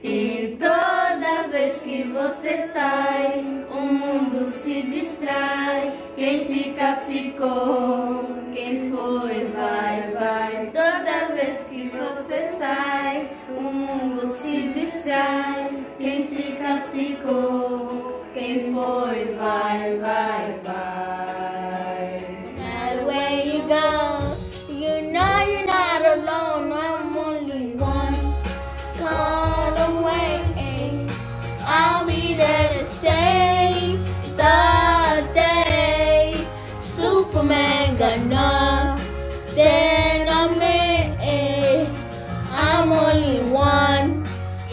E toda vez que você sai, o mundo se distrai. Quem fica, ficou. Quem foi, vai, vai. Toda vez que você sai, o mundo se distrai. Quem fica, ficou. Quem foi, vai, vai, vai. No matter where you go, you know you're not alone. I'm only one call away. I'll be there to save the day. Superman got nothing on me. I'm only one.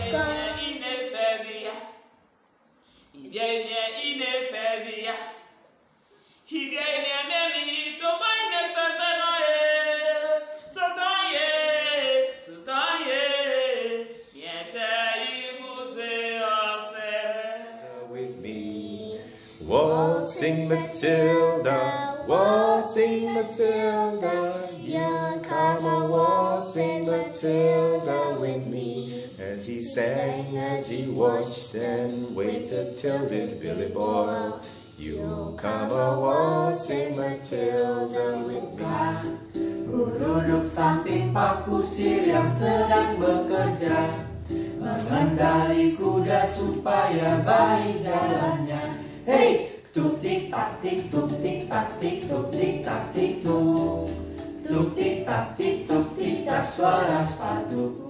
With me, waltzing Matilda, waltzing Matilda, yeah, come on, waltzing Matilda with me. As he sang, as he watched and waited till this Billy Boy, you come on, waltzing Matilda with me. Ku duduk samping Pak Kusir yang sedang bekerja, mengendali kuda supaya baik jalannya. Hei, tuk tik tak tik tuk tik tak tik tuk tik tak tik tuk, tuk tik tak tik tuk tik tak suara sepatuku.